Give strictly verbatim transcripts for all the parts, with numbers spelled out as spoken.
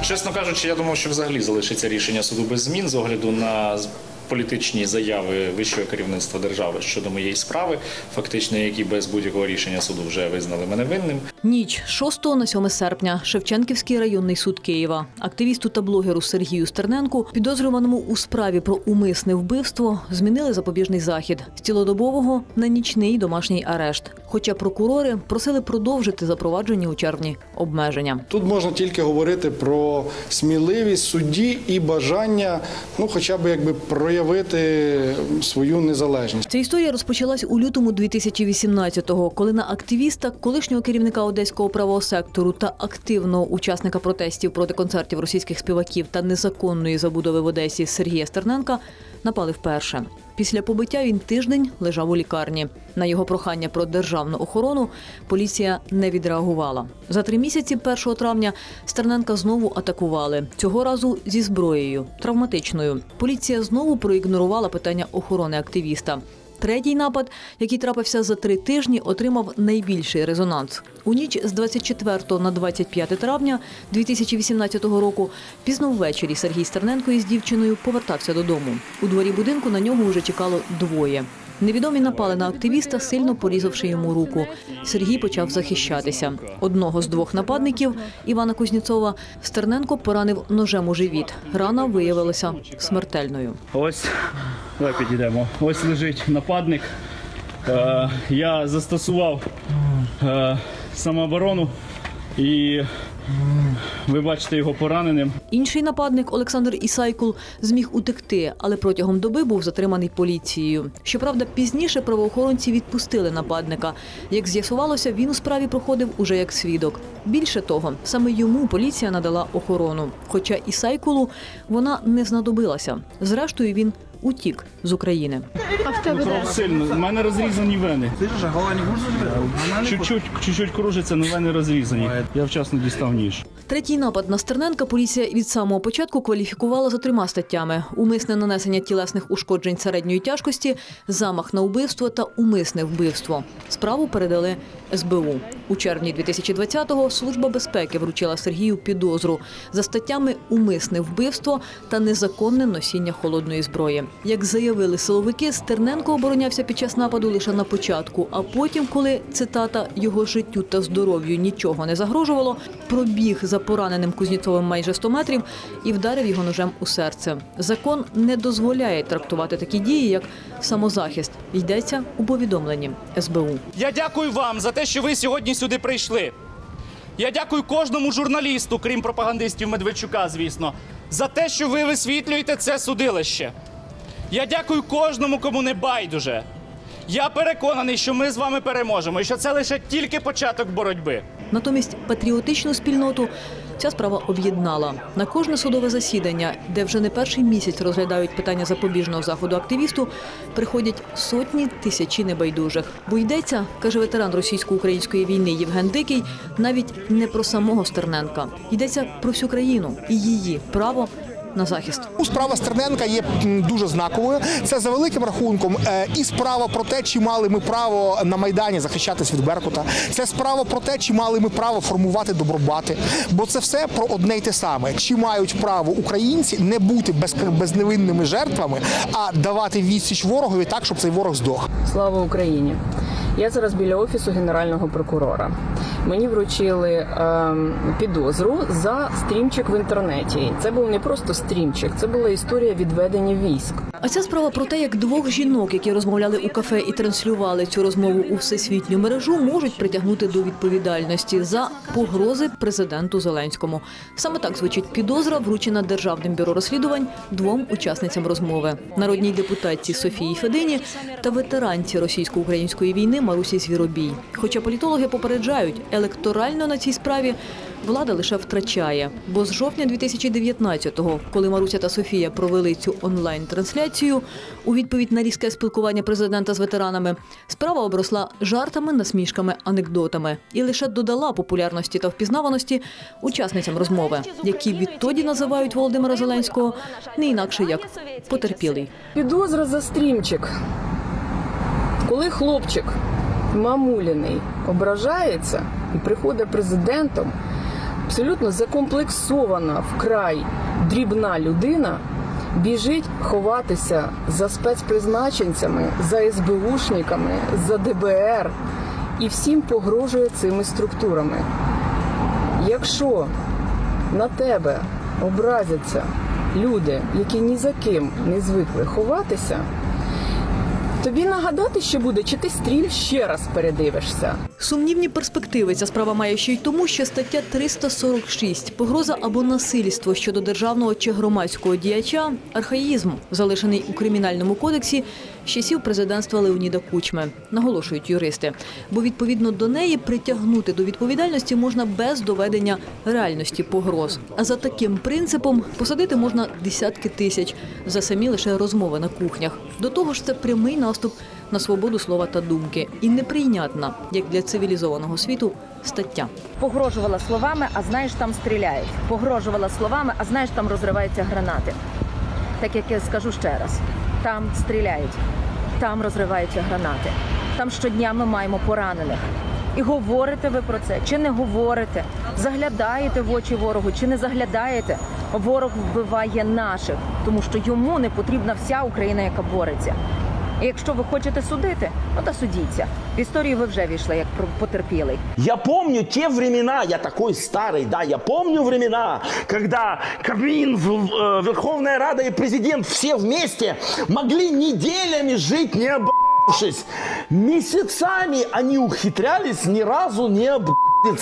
Чесно кажучи, я думав, що взагалі залишиться рішення суду без змін з огляду на політичні заяви вищого керівництва держави щодо моєї справи, фактично, які без будь-якого рішення суду вже визнали мене винним. Ніч шостого на сьоме серпня. Шевченківський районний суд Києва. Активісту та блогеру Сергію Стерненку, підозрюваному у справі про умисне вбивство, змінили запобіжний захід з цілодобового на нічний домашній арешт. Хоча прокурори просили продовжити запроваджені у червні обмеження. Тут можна тільки говорити про сміливість судді і бажання, ну, хоча б якби проявити свою незалежність. Ця історія розпочалась у лютому дві тисячі вісімнадцятого, коли на активіста, колишнього керівника одеського правого сектору та активного учасника протестів проти концертів російських співаків та незаконної забудови в Одесі Сергія Стерненка напали вперше. Після побиття він тиждень лежав у лікарні. На його прохання про державну охорону поліція не відреагувала. За три місяці першого травня Стерненка знову атакували. Цього разу зі зброєю, травматичною. Поліція знову проігнорувала питання охорони активіста. Третій напад, який трапився за три тижні, отримав найбільший резонанс. У ніч з двадцять четвертого на двадцять п'яте травня дві тисячі вісімнадцятого року пізно ввечері Сергій Стерненко із дівчиною повертався додому. У дворі будинку на нього вже чекало двоє. Невідомі напали на активіста, сильно порізавши йому руку. Сергій почав захищатися. Одного з двох нападників, Івана Кузнєцова, Стерненко поранив ножем у живіт. Рана виявилася смертельною. Ось, давай підійдемо. Ось лежить нападник. Е, я застосував е, самооборону і ви бачите його пораненим. Інший нападник, Олександр Ісайкул, зміг утекти, але протягом доби був затриманий поліцією. Щоправда, пізніше правоохоронці відпустили нападника. Як з'ясувалося, він у справі проходив уже як свідок. Більше того, саме йому поліція надала охорону. Хоча Ісайкулу вона не знадобилася. Зрештою, він утік з України. Кров сильно. У мене розрізані вени. Чуть-чуть, чуть-чуть кружиться, але вени розрізані. Я вчасно дістав ніж. Третій напад на Стерненка поліція від самого початку кваліфікувала за трьома статтями: умисне нанесення тілесних ушкоджень середньої тяжкості, замах на вбивство та умисне вбивство. Справу передали ес бе у. У червні дві тисячі двадцятого Служба безпеки вручила Сергію підозру за статтями умисне вбивство та незаконне носіння холодної зброї. Як заявили силовики, Стерненко оборонявся під час нападу лише на початку, а потім, коли, цитата, «його життю та здоров'ю нічого не загрожувало», пробіг за пораненим Кузнєцовим майже сто метрів і вдарив його ножем у серце. Закон не дозволяє трактувати такі дії, як самозахист. Йдеться у повідомленні ес бе у. Я дякую вам за те, що ви сьогодні сюди прийшли. Я дякую кожному журналісту, крім пропагандистів Медведчука, звісно, за те, що ви висвітлюєте це судилище. Я дякую кожному, кому не байдуже. Я переконаний, що ми з вами переможемо і що це лише тільки початок боротьби. Натомість патріотичну спільноту ця справа об'єднала. На кожне судове засідання, де вже не перший місяць розглядають питання запобіжного заходу активісту, приходять сотні, тисячі небайдужих. Бо йдеться, каже ветеран російсько-української війни Євген Дикий, навіть не про самого Стерненка. Йдеться про всю країну і її право на захист. Справа Стерненка є дуже знаковою. Це за великим рахунком і справа про те, чи мали ми право на Майдані захищатись від Беркута. Це справа про те, чи мали ми право формувати добробати. Бо це все про одне й те саме. Чи мають право українці не бути без, безневинними жертвами, а давати відсіч ворогові так, щоб цей ворог здох. Слава Україні! Я зараз біля Офісу Генерального прокурора. Мені вручили е, підозру за стрімчик в інтернеті. Це був не просто стрімчик, це була історія відведення військ. А ця справа про те, як двох жінок, які розмовляли у кафе і транслювали цю розмову у всесвітню мережу, можуть притягнути до відповідальності за погрози президенту Зеленському. Саме так звучить підозра, вручена Державним бюро розслідувань двом учасницям розмови – народній депутатці Софії Федині та ветеранці російсько-української війни Марусі Звіробій. Хоча політологи попереджають, електорально на цій справі влада лише втрачає. Бо з жовтня дві тисячі дев'ятнадцятого, коли Маруся та Софія провели цю онлайн-трансляцію, у відповідь на різке спілкування президента з ветеранами, справа обросла жартами, насмішками, анекдотами і лише додала популярності та впізнаваності учасницям розмови, які відтоді називають Володимира Зеленського не інакше як потерпілий. Підозра за стрімчик. Коли хлопчик мамуліний ображається і приходить президентом, абсолютно закомплексована вкрай дрібна людина біжить ховатися за спецпризначенцями, за ес бе ушниками, за де бе ер і всім погрожує цими структурами. Якщо на тебе образяться люди, які ні за ким не звикли ховатися, тобі нагадати, що буде, чи ти стрім ще раз передивишся. Сумнівні перспективи ця справа має ще й тому, що стаття триста сорок шість – погроза або насильство щодо державного чи громадського діяча – архаїзм, залишений у Кримінальному кодексі з часів президентства Леоніда Кучми, наголошують юристи. Бо відповідно до неї притягнути до відповідальності можна без доведення реальності погроз. А за таким принципом посадити можна десятки тисяч за самі лише розмови на кухнях. До того ж це прямий наступ на свободу слова та думки. І неприйнятна, як для цивілізованого світу, стаття. Погрожувала словами, а знаєш, там стріляють. Погрожувала словами, а знаєш, там розриваються гранати. Так як я скажу ще раз, там стріляють, там розриваються гранати. Там щодня ми маємо поранених. І говорите ви про це, чи не говорите? Заглядаєте в очі ворогу, чи не заглядаєте? Ворог вбиває наших, тому що йому не потрібна вся Україна, яка бореться. І якщо ви хочете судити, ну то судіться. В історію ви вже війшли, як потерпілий. Я помню те времена, я такой старый, да, я помню времена, когда Кабмин, Верховная Рада и президент все вместе могли неделями жить, не объебавшись. Месяцами они ухитрялись ни разу не объебаться.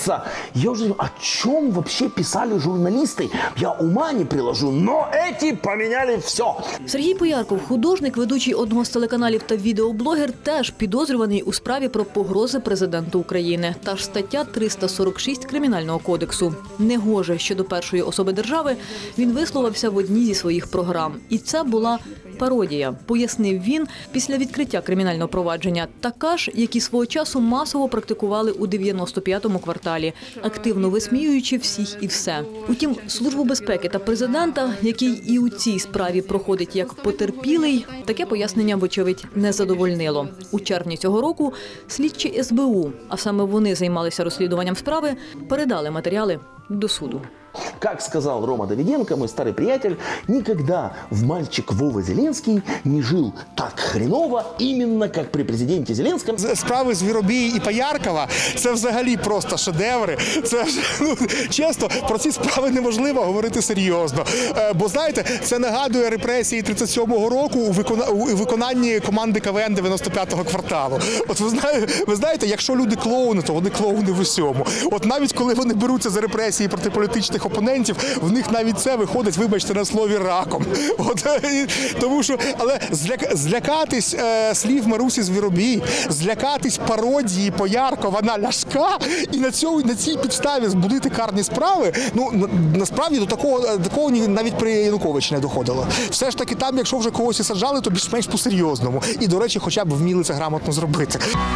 Я уже о чем вообще писали журналисты? Я ума не приложу, но эти поменяли все. Сергій Поярков, художник, ведучий одного з телеканалів та відеоблогер, теж підозрюваний у справі про погрози президенту України. Та ж стаття триста сорок шість Кримінального кодексу. Негоже щодо першої особи держави він висловився в одній зі своїх програм. І це була пародія, пояснив він після відкриття кримінального провадження. Така ж, які свого часу масово практикували у дев'яносто п'ятому кварталі, активно висміюючи всіх і все. Утім, Службу безпеки та президента, який і у цій справі проходить як потерпілий, таке пояснення, вочевидь, не задовольнило. У червні цього року слідчі ес бе у, а саме вони займалися розслідуванням справи, передали матеріали до суду. Как сказал Рома Давиденко, мой старый приятель, никогда в мальчик Вова Зеленский не жил так хреново, именно как при президенте Зеленском. Справи Звіробій і Пояркова – це взагалі просто шедеври. Це, ну, чесно, про ці справи неможливо говорити серйозно. Бо, знаєте, це нагадує репресії тридцять сьомого року у, викона... у виконанні команди ка ве ен дев'яносто п'ятого кварталу. От ви знаєте, ви знаєте, якщо люди клоуни, то вони клоуни в усьому. От навіть коли вони беруться за репресії проти політичних опонентів, в них навіть це виходить, вибачте, на слові раком. От, і, тому що, але зляк, злякатись е, слів Марусі Звіробій, злякатись пародії Пояркова на Ляшка і на цьому на цій підставі збудити карні справи, ну на, насправді до такого, такого навіть при Януковичі не доходило. Все ж таки там, якщо вже когось і саджали, то більш-менш по-серйозному. І, до речі, хоча б вміли це грамотно зробити.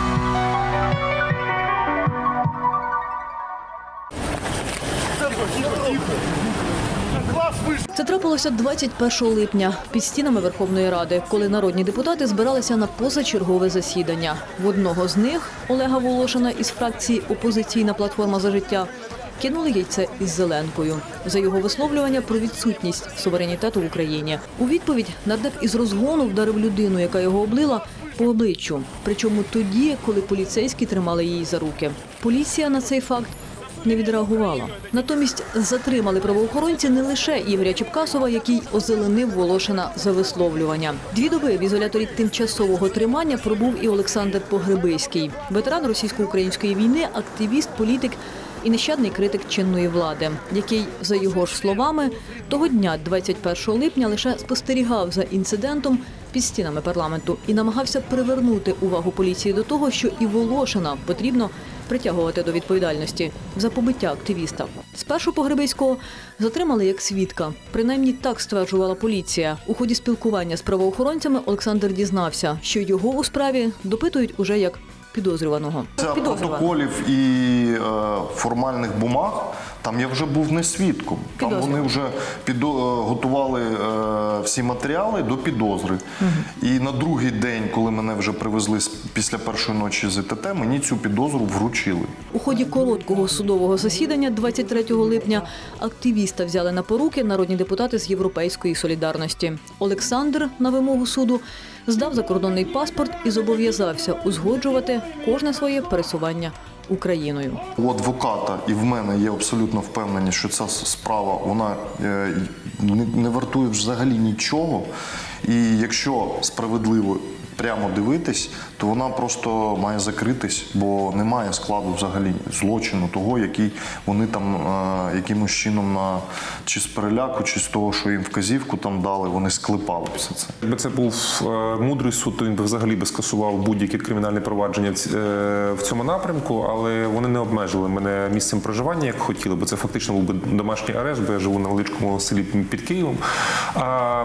Це трапилося двадцять першого липня під стінами Верховної Ради, коли народні депутати збиралися на позачергове засідання. В одного з них, Олега Волошина із фракції «Опозиційна платформа за життя», кинули яйце із зеленкою за його висловлювання про відсутність суверенітету в Україні. У відповідь нардеп із розгону вдарив людину, яка його облила, по обличчю. Причому тоді, коли поліцейські тримали її за руки. Поліція на цей факт не відреагувала. Натомість затримали правоохоронці не лише Ігоря Чіпкасова, який озеленив Волошина за висловлювання. Дві доби в ізоляторі тимчасового тримання пробув і Олександр Погребиський. Ветеран російсько-української війни, активіст, політик і нещадний критик чинної влади, який, за його ж словами, того дня, двадцять першого липня, лише спостерігав за інцидентом під стінами парламенту і намагався привернути увагу поліції до того, що і Волошина потрібно притягувати до відповідальності за побиття активіста. Спершу Погребиського затримали як свідка. Принаймні так стверджувала поліція. У ході спілкування з правоохоронцями Олександр дізнався, що його у справі допитують уже як підозрюваного. Це протоколів і е, формальних бумаг Там я вже був не свідком. Там Підозрюваний. вони вже підо... готували е, всі матеріали до підозри. Угу. І на другий день, коли мене вже привезли з- після першої ночі з ІТТ, мені цю підозру вручили. У ході короткого судового засідання двадцять третього липня активіста взяли на поруки народні депутати з Європейської солідарності. Олександр на вимогу суду здав закордонний паспорт і зобов'язався узгоджувати кожне своє пересування Україною. У адвоката і в мене є абсолютно впевнені, що ця справа вона е, не, не вартує взагалі нічого. І якщо справедливо прямо дивитись, то вона просто має закритись, бо немає складу взагалі злочину того, який вони там е, якимось чином на чи з переляку, чи з того, що їм вказівку там дали, вони склепали все це. Якби це був е, мудрий суд, то він би взагалі би скасував будь-які кримінальні провадження в ць- е, в цьому напрямку, але вони не обмежили мене місцем проживання, як хотіли, бо це фактично був би домашній арешт, бо я живу на величкому селі під Києвом. А,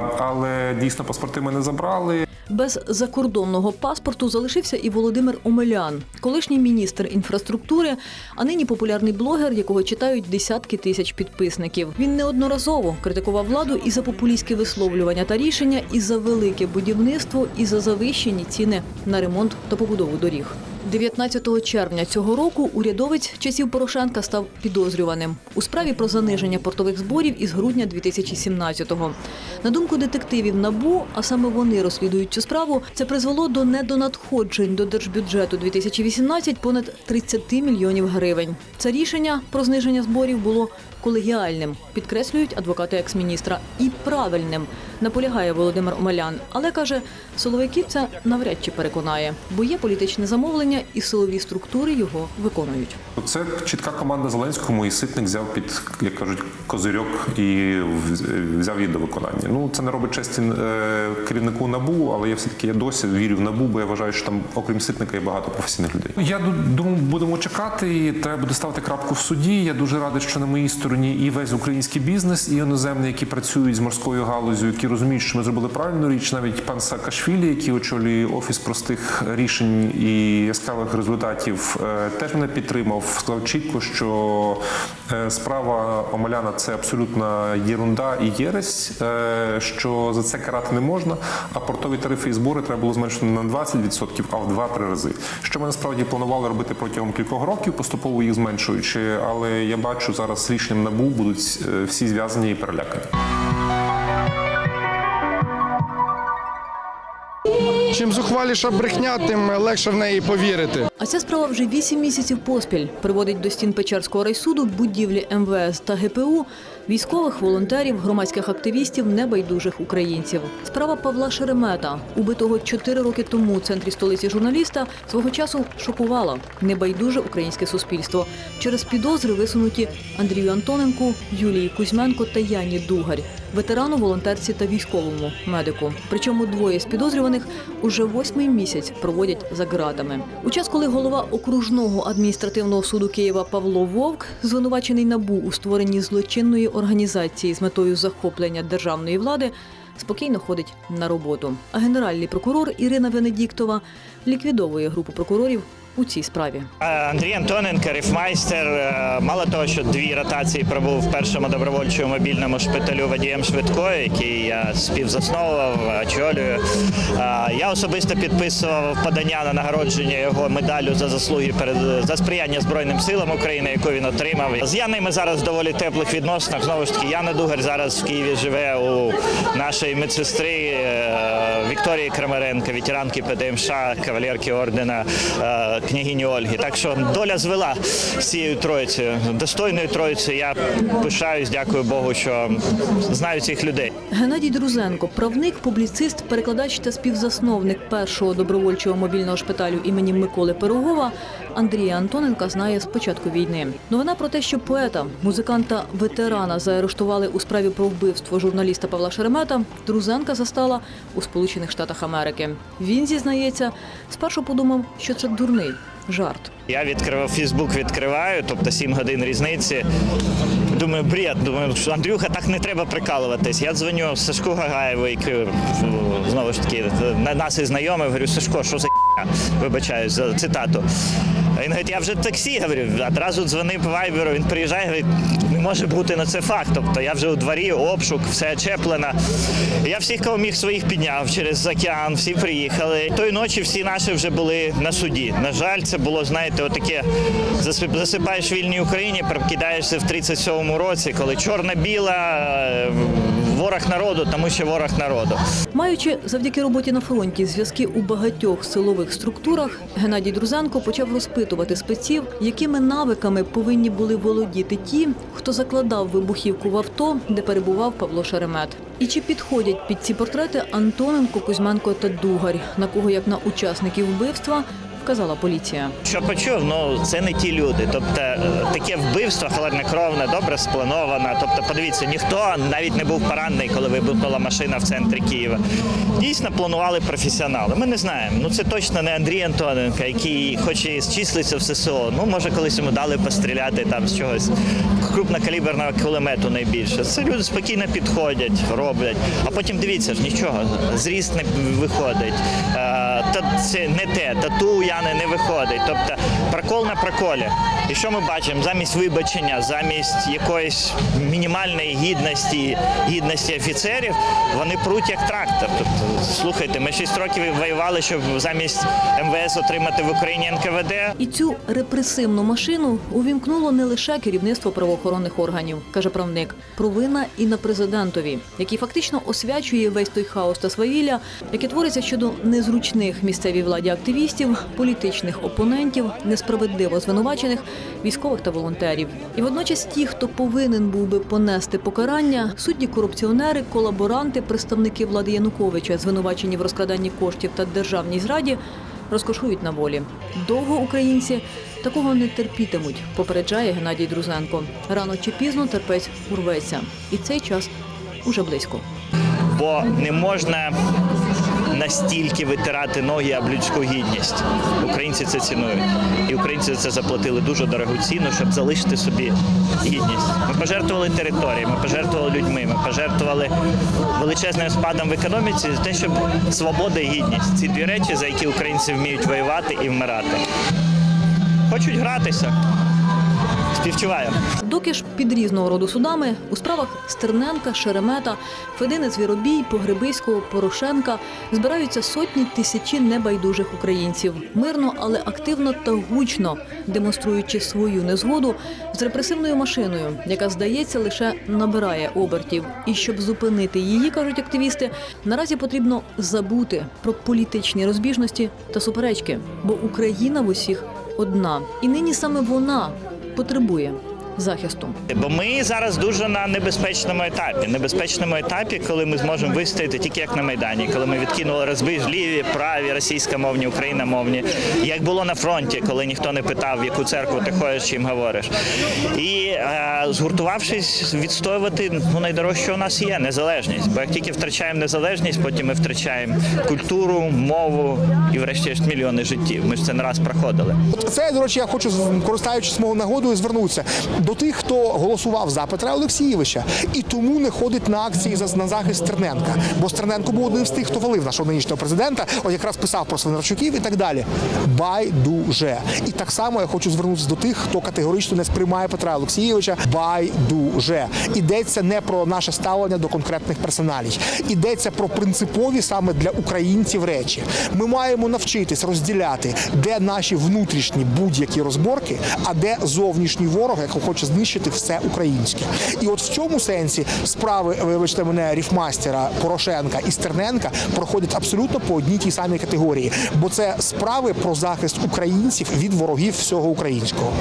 але дійсно паспорти мене забрали. Без закордонного паспорту залишився і Володимир Омелян, колишній міністр інфраструктури, а нині популярний блогер, якого читають десятки тисяч підписників. Він неодноразово критикував владу і за популістські висловлювання та рішення, і за велике будівництво, і за завищені ціни на ремонт та побудову доріг. дев'ятнадцятого червня цього року урядовець часів Порошенка став підозрюваним у справі про заниження портових зборів із грудня дві тисячі сімнадцятого. На думку детективів НАБУ, а саме вони розслідують цю справу, це призвело до недонадходжень до держбюджету дві тисячі вісімнадцять понад тридцять мільйонів гривень. Це рішення про зниження зборів було колегіальним, підкреслюють адвокати екс-міністра, і правильним, наполягає Володимир Омелян. Але, каже, силовиків це навряд чи переконає, бо є політичне замовлення і силові структури його виконують. Це чітка команда Зеленському, і Ситник взяв під, як кажуть, козирьок і взяв її до виконання. Ну, це не робить честі е, керівнику НАБУ, але я все-таки я досі вірю в НАБУ, бо я вважаю, що там, окрім Ситника, є багато професійних людей. Я думаю, будемо чекати, і треба буде ставити крапку в суді. Я дуже радий, що на моїй стороні і весь український бізнес, і іноземний, які працюють з морською галузю, які розуміють, що ми зробили правильну річ. Навіть пан Саакашвілі, який очолює Офіс простих рішень і яскравих результатів, теж мене підтримав. Сказав чітко, що справа Омеляна – це абсолютна єрунда і єресь, що за це карати не можна, а портові тарифи і збори треба було зменшити не на двадцять відсотків, а в два-три рази. Що ми насправді планували робити протягом кількох років, поступово їх зменшуючи, але я бачу зараз рішенням НАБУ будуть всі зв'язані і перелякані. Чим зухваліша брехня, тим легше в неї повірити. А ця справа вже вісім місяців поспіль приводить до стін Печерського райсуду будівлі ем ве ес та ге пе у, військових, волонтерів, громадських активістів, небайдужих українців. Справа Павла Шеремета, убитого чотири роки тому у центрі столиці журналіста, свого часу шокувала небайдуже українське суспільство через підозри, висунуті Андрію Антоненку, Юлії Кузьменко та Яні Дугарь, ветерану, волонтерці та військовому медику. Причому двоє з підозрюваних уже восьмий місяць проводять за ґратами. У час, коли голова окружного адміністративного суду Києва Павло Вовк, звинувачений НАБУ у створенні злочинної організації з метою захоплення державної влади, спокійно ходить на роботу. А генеральний прокурор Ірина Венедіктова ліквідовує групу прокурорів у цій справі. Андрій Антоненко, рифмайстер, мало того, що дві ротації пробув в першому добровольчому мобільному шпиталю водієм швидкої, який я співзасновував, очолюю. Я особисто підписував подання на нагородження його медаллю за заслуги перед за сприяння Збройним силам України, яку він отримав. З Яною ми зараз в доволі теплих відносинах. Знову ж таки, Яна Дугарь зараз в Києві живе у нашої медсестри Вікторії Крамаренко, ветеранки пе де ем ша, кавалерки ордена княгині Ольги. Так що доля звела з цією троїцею, достойною троїцею. Я пишаюсь, дякую Богу, що знаю цих людей. Геннадій Друзенко, правник, публіцист, перекладач та співзасновник першого добровольчого мобільного шпиталю імені Миколи Пирогова, Андрія Антоненка знає з початку війни. Новина про те, що поета, музиканта, ветерана заарештували у справі про вбивство журналіста Павла Шеремета, Друзенка застала у Сполучених Штатах Америки. Він зізнається, спершу подумав, що це дурний жарт. Я відкривав Фейсбук, відкриваю, тобто сім годин різниці. думаю, бред. Думаю, Андрюха, так не треба прикалуватись. Я дзвоню Сашку Гагаєву, який, знову ж таки, нас і знайомий, говорю, Сашко, що за х**я? Вибачаюсь за цитату. Він говорить, я вже в таксі, говорю, одразу дзвонив по вайберу, він приїжджає, говорить, не може бути на це факт. Тобто я вже у дворі, обшук, все очеплено. Я всіх, кого міг своїх, підняв через океан, всі приїхали. Тої ночі всі наші вже були на суді. На жаль, це було, знаєте, отаке, засипаєш в вільній Україні, прокидаєшся в тридцять сьомому році, коли чорно-біла, ворог народу, тому що ворог народу. Маючи завдяки роботі на фронті зв'язки у багатьох силових структурах, Геннадій Друзенко почав розпитувати спеців, якими навиками повинні були володіти ті, хто закладав вибухівку в авто, де перебував Павло Шеремет. І чи підходять під ці портрети Антоненко, Кузьменко та Дугарь, на кого, як на учасників вбивства, вказала поліція. Що почув, ну це не ті люди. Тобто таке вбивство холоднокровне, добре сплановане. Тобто, подивіться, ніхто навіть не був поранений, коли вибухнула машина в центрі Києва. Дійсно планували професіонали. Ми не знаємо. Ну це точно не Андрій Антоненко, який хоч і числиться в ССО. Ну може колись йому дали постріляти там з чогось крупнокаліберного кулемету найбільше. Це люди спокійно підходять, роблять. А потім дивіться ж, нічого, зріст не виходить. Та це не те, тату Яни не виходить. Тобто прокол на проколі. І що ми бачимо? Замість вибачення, замість якоїсь мінімальної гідності, гідності офіцерів, вони пруть як трактор. Тобто, слухайте, ми шість років воювали, щоб замість ем ве ес отримати в Україні ен ка ве де. І цю репресивну машину увімкнуло не лише керівництво правоохоронних органів, каже правник. Провина і на президентові, який фактично освячує весь той хаос та свавілля, яке твориться щодо незручних місцевій владі активістів, політичних опонентів, несправедливо звинувачених, військових та волонтерів. І водночас ті, хто повинен був би понести покарання, судді-корупціонери, колаборанти, представники влади Януковича, звинувачені в розкраданні коштів та державній зраді, розкошують на волі. Довго українці такого не терпітимуть, попереджає Геннадій Друзенко. Рано чи пізно терпець урветься. І цей час уже близько. Бо не можна настільки витирати ноги об людську гідність. Українці це цінують. І українці це заплатили дуже дорогу ціну, щоб залишити собі гідність. Ми пожертвували територією, ми пожертвували людьми, ми пожертвували величезним спадом в економіці за те, щоб свобода і гідність. Ці дві речі, за які українці вміють воювати і вмирати. Хочуть гратися. Співчуваю. Доки ж під різного роду судами у справах Стерненка, Шеремета, Федини Звіробій, Погребиського, Порошенка збираються сотні тисячі небайдужих українців. Мирно, але активно та гучно, демонструючи свою незгоду з репресивною машиною, яка, здається, лише набирає обертів. І щоб зупинити її, кажуть активісти, наразі потрібно забути про політичні розбіжності та суперечки. Бо Україна в усіх одна. І нині саме вона потребує захисту. Бо ми зараз дуже на небезпечному етапі. Небезпечному етапі, коли ми зможемо вистояти тільки як на Майдані, коли ми відкинули розбіжливі, праві, російськомовні, україномовні, як було на фронті, коли ніхто не питав, в яку церкву ти ходиш, чим говориш. І е, згуртувавшись, відстоювати ну, найдорожче у нас є – незалежність. Бо як тільки втрачаємо незалежність, потім ми втрачаємо культуру, мову і, врешті-решт, мільйони життів. Ми ж це не раз проходили. Це, до речі, я хочу, користуючись мого нагодою, звернутися до тих, хто голосував за Петра Олексійовича і тому не ходить на акції на захист Стерненка. Бо Стерненко був одним з тих, хто валив нашого нинішнього президента, от якраз писав про Свинарчуків і так далі. Байдуже. І так само я хочу звернутися до тих, хто категорично не сприймає Петра Олексійовича. Байдуже. Йдеться не про наше ставлення до конкретних персоналій. Йдеться про принципові саме для українців речі. Ми маємо навчитись розділяти, де наші внутрішні будь-які розборки, а де зовнішній ворог, який хоче знищити все українське. І от в цьому сенсі справи, вибачте мене, Ріфмастера, Порошенка і Стерненка проходять абсолютно по одній тій самій категорії. Бо це справи про захист українців від ворогів всього українського.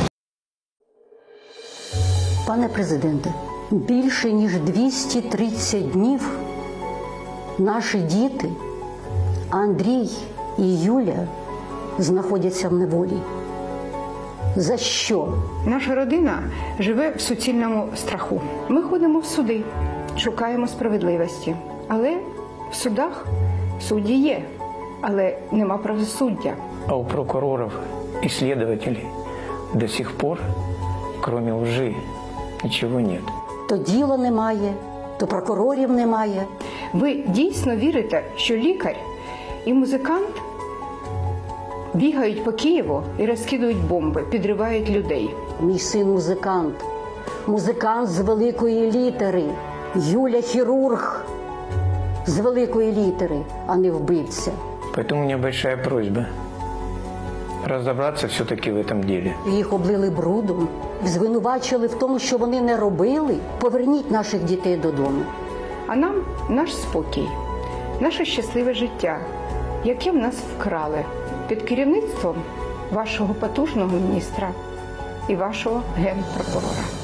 Пане президенте, більше ніж двісті тридцять днів наші діти, Андрій і Юля, знаходяться в неволі. За що? Наша родина живе в суцільному страху. Ми ходимо в суди, шукаємо справедливості. Але в судах судді є, але нема правосуддя. А у прокуроров и следователей до сих пор, кроме лжи Ничего нет. То діла немає, то прокурорів немає. Ви дійсно вірите, що лікар і музикант бігають по Києву і розкидують бомби, підривають людей? Мій син музикант. Музикант з великої літери. Юля хірург з великої літери, а не вбивця. Поэтому у меня большая просьба разобраться все-таки в этом деле. Їх облили брудом, звинувачили в тому, що вони не робили. Поверніть наших дітей додому. А нам наш спокій, наше щасливе життя, яке в нас вкрали під керівництвом вашого потужного міністра і вашого генпрокурора.